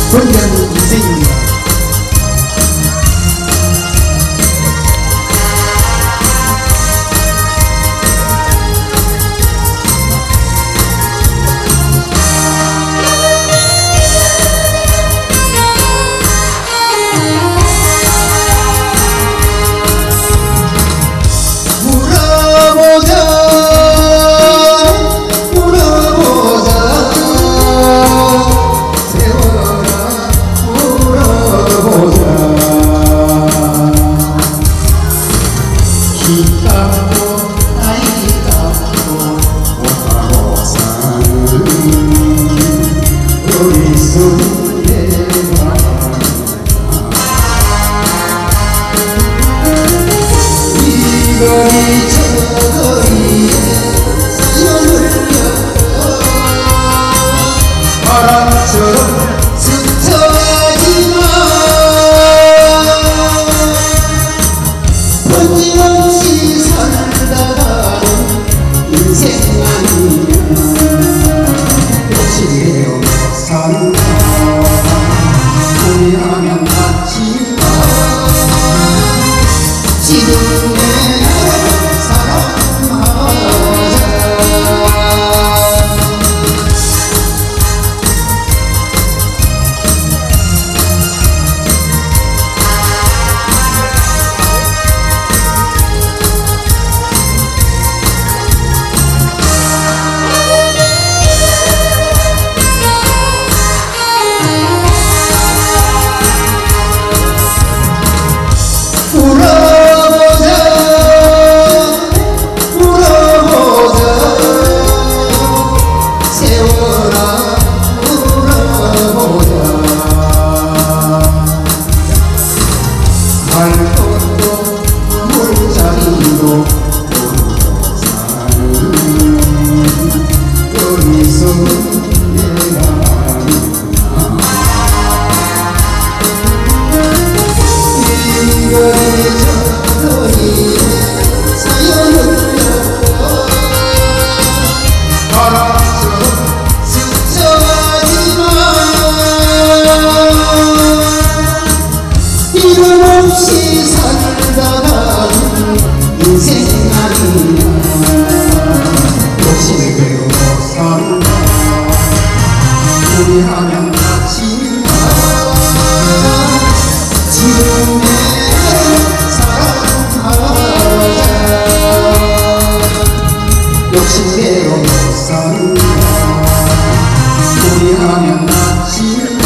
건강 인생입니다. 바람처럼 스쳐가지마 번짐없이 살다가는 인생 아니야 욕심내어 산다 후회하면 낫지마 지금 내 사랑하자 없이 살다가는 인생 아니야 욕심에 괴로워 산다 후회하면 낫지마 지금 내 사랑하자 욕심대로 산다 후회하면 낫지마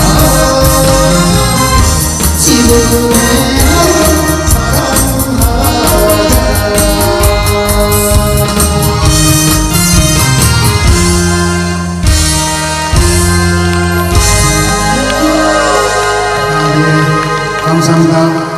지금 내 감사합니다.